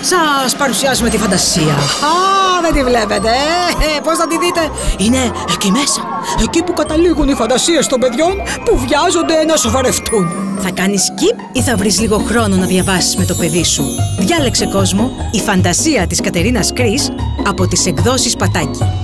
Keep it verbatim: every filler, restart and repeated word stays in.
Σας παρουσιάζουμε τη φαντασία. Α, δεν τη βλέπετε, ε, πώς θα τη δείτε? Είναι εκεί μέσα, εκεί που καταλήγουν οι φαντασίες των παιδιών που βιάζονται να σοβαρευτούν. Θα κάνεις skip ή θα βρεις λίγο χρόνο να διαβάσεις με το παιδί σου? Διάλεξε, κόσμο, η φαντασία της Κατερίνας Κρίς από τις εκδόσεις Πατάκη.